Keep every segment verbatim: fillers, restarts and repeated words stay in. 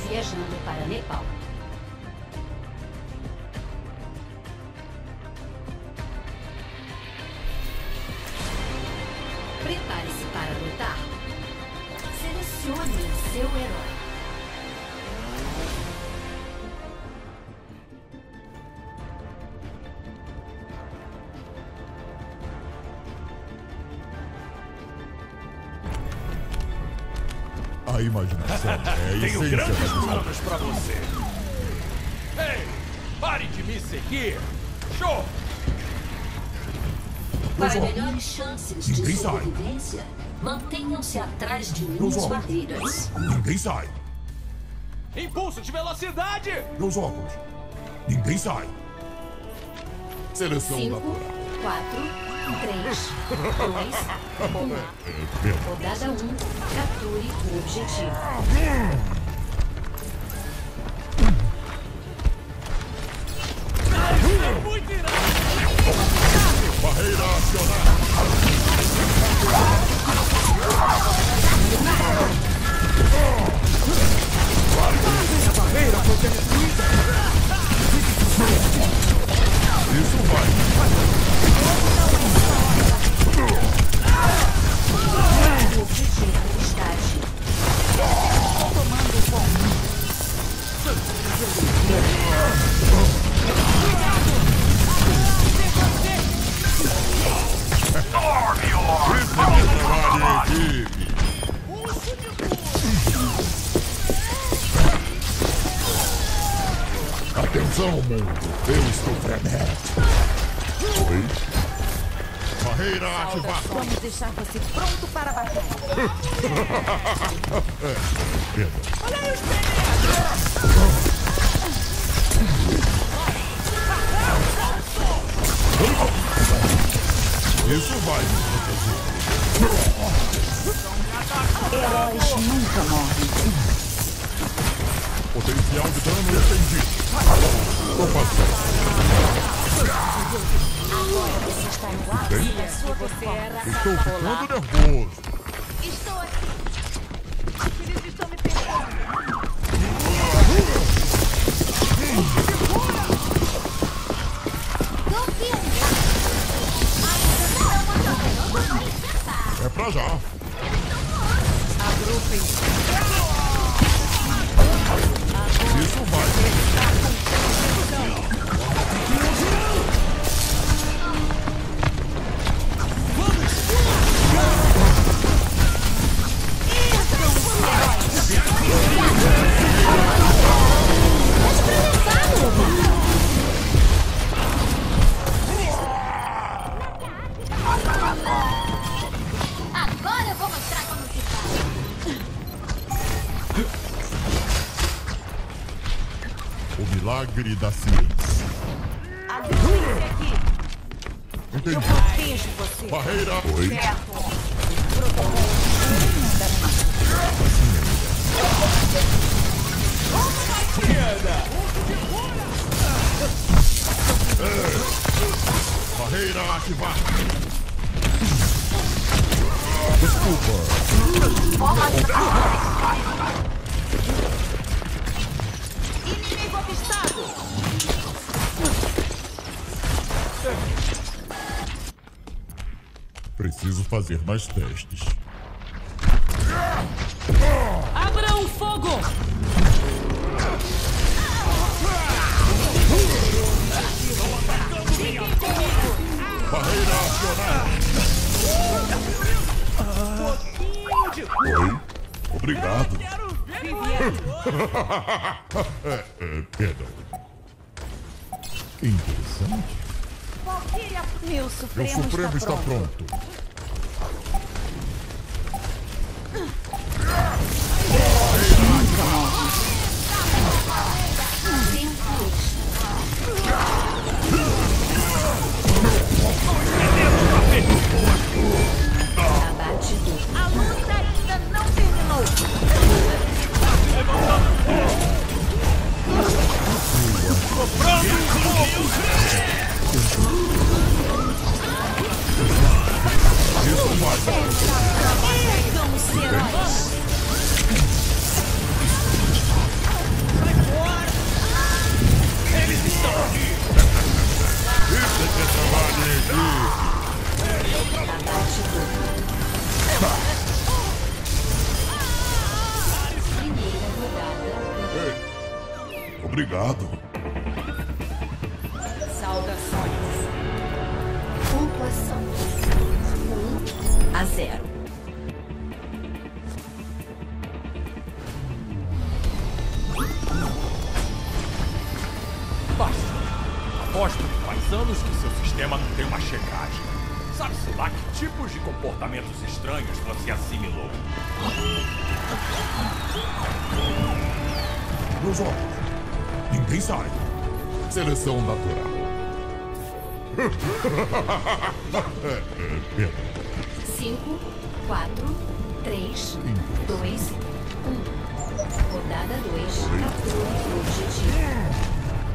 viajando para Nepal. Prepare-se para lutar. Selecione seu herói. A imaginação é a Tenho essência grandes da vida. planos pra você. Ei, pare de me seguir. Show! Para melhores chances de Ninguém sai. sobrevivência, mantenham-se atrás de Meus minhas óculos. barreiras. Ninguém sai. Impulso de velocidade! Meus óculos. Ninguém sai. Seleção Cinco, natural. quatro, três, dois, um. É, pena. Rodada um. Capture o objetivo. Muito irado! Barreira acionada. A barreira foi destruída! Isso vai. O objetivo está agindo. Tomando ponto. Trabalho em equipe. Atenção, mundo. Eu estou frenético. Oi? Barreira ativada. Vamos deixar você pronto para a batalha. Pena. Isso vai me Heróis nunca morrem. Potencial de dano estendido. Tô fazendo. Agora você está no ar Bem? da sua performance. Estou ficando nervoso. Estou aqui. Eles estão me pegando. É pra já. Isso vai. Agora eu vou mostrar como se faz. O milagre da ciência. Ajude-se aqui. Eu Entendi. protejo você. Barreira. Oi. Barreira ativada. Desculpa. Inimigo avistado. Preciso fazer mais testes. Abram fogo. Barreira acionada. Oi. Obrigado. é, é, perdão. Interessante. Valkyria, meu Meu Supremo, Supremo está está pronto. pronto. Abatido. A luta ainda não terminou. Isso vai. Ergam os heróis. Obrigado. Saudações. Pontuação. um A zero. Basta. Aposto que faz anos que seu sistema não tem uma checagem. Sabe-se lá que tipos de comportamentos estranhos você assimilou. Meus olhos. Ninguém sai. Seleção natural. é, é, pena. cinco, quatro, três, dois, um. Rodada dois. Capture o objetivo.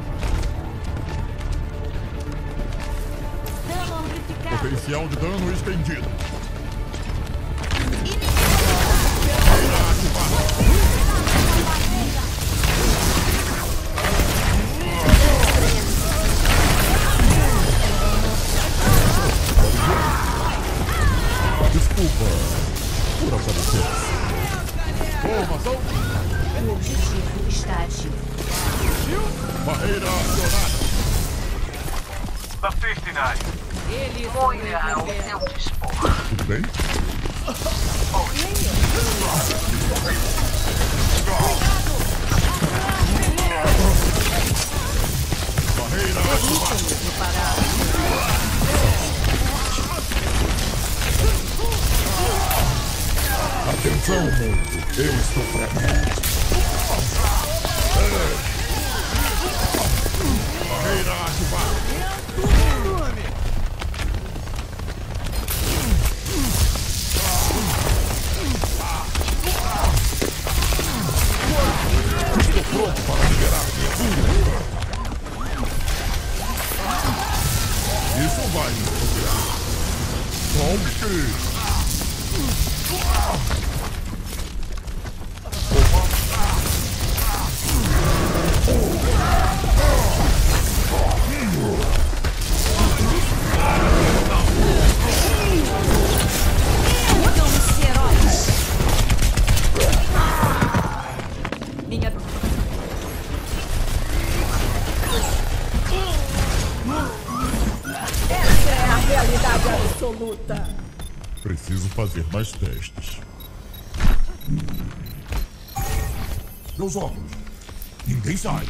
Dano amplificado. Potencial de dano estendido. Desculpa por aparecer. Formação. O objetivo está ativo. Barreira acionada. Da destinagem. Ele Olha ao seu dispor. Tudo bem? Barreira ativada. Atenção, mundo. Eu estou pronto. Barreira ativada. Estou pronto para liberar minha cura. Isso vai me procurar. Só um que... Vamos ser heróis. Minha... Essa é a realidade absoluta. Preciso fazer mais testes. Meus óculos. Ninguém sai.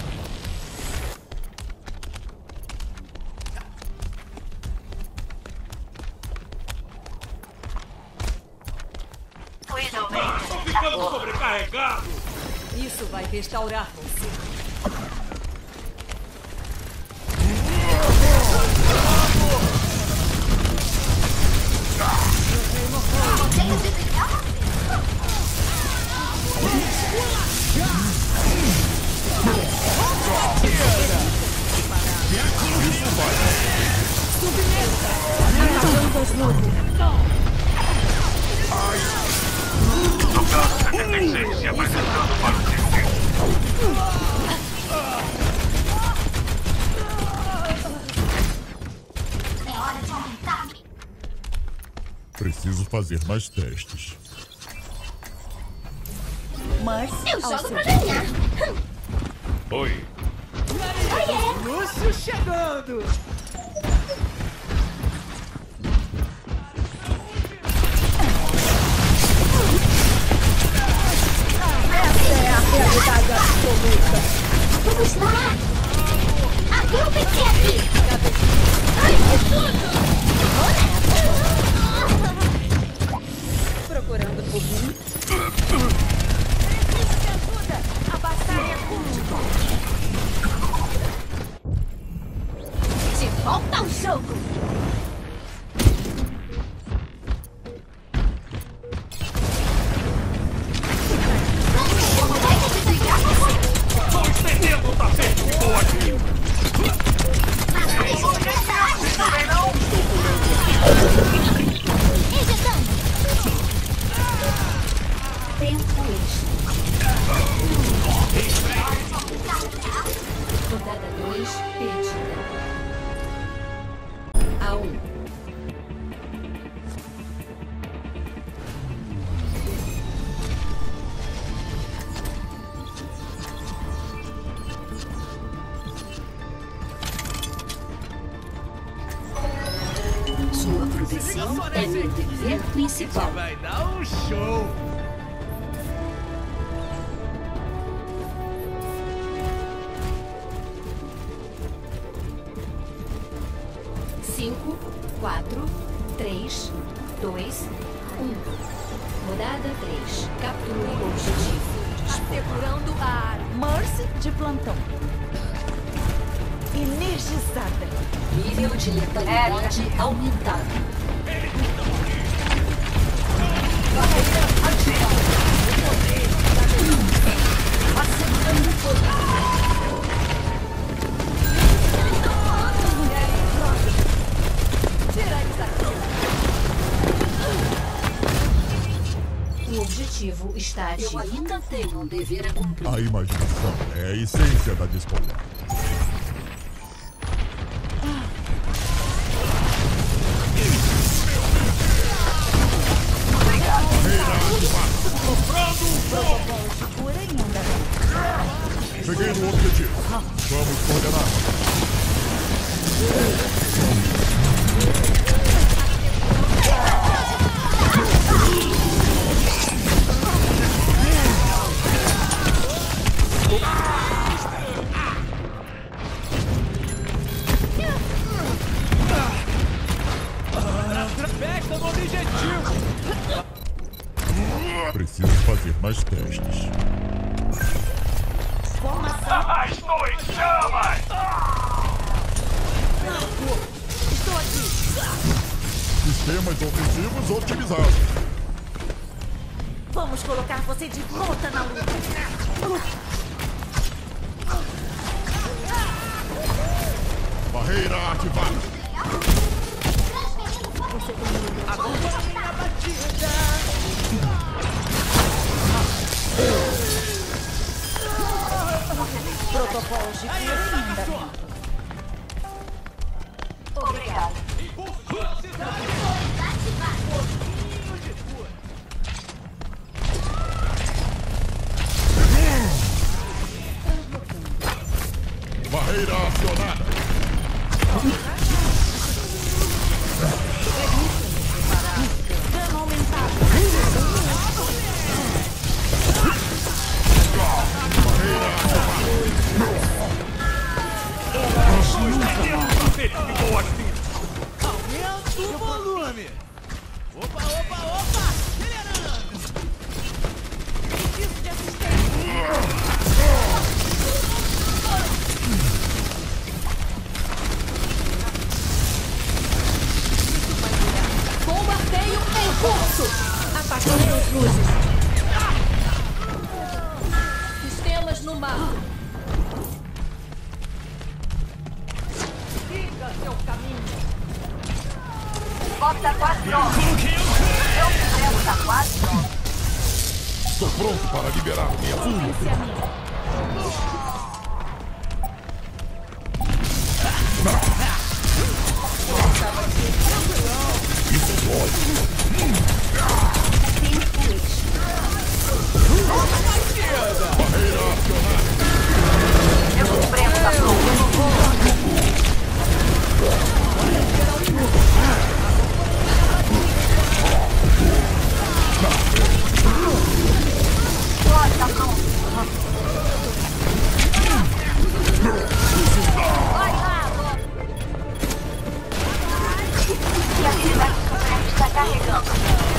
Tô ficando sobrecarregado. Isso vai restaurar você. setenta e seis se apresentando para o circuito. É hora de aumentar. Preciso fazer mais testes. Mars Eu ao jogo seu pra ganhar. Oi. Lúcio chegando. Essa é a realidade absoluta. Vamos lá. Até o pequeno. Ai, que tudo. procurando por mim. Preciso de ajuda. A batalha continua. De volta ao jogo. Tô estendendo o tapete de boa aqui. Tempo Ganhe o T V principal. Vai dar um show! Cinco, quatro, três, dois, um. Rodada três. Capture o objetivo. Assegurando a área. Mercy de plantão. Energizada. Nível de letalidade aumentado. Assegurando o poder. O objetivo está ativo. Eu ainda tenho um dever a cumprir. A imaginação é a essência da disputa. Cheguei no objetivo. Vamos coordenar. Festa no objetivo! Preciso fazer mais testes. Ah, estou em chamas! Estou aqui. Sistemas ofensivos otimizados. Vamos colocar você de volta na luta. Barreira ativada. Protocolos de cura em andamento. Obrigado. Barreira acionada. Dano aumentado. Ficou assim! Aumenta o volume! Opa, opa, opa! Acelerando! Preciso de assistência. Bombardeio em curso. Apague as luzes. Sistemas no mar. Siga seu caminho. Bota tá quase pronto. Meu sistema está quase pronto. Estou pronto para liberar minha fúria. Esse é a minha. Isso dói. Barreira acionada. Meu supremo está pronto. Está pronto. Vai lá, Loki. E a atividade suprema está carregando.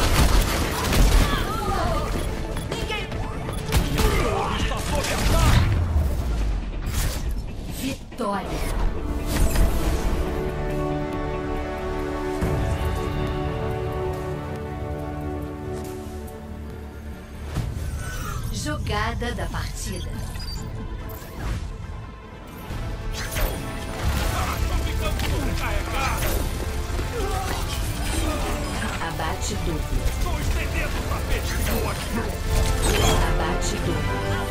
Vitória. Jogada da partida. Abate duplo. Estou estendendo o tapete! Ficou aqui! Abate duplo.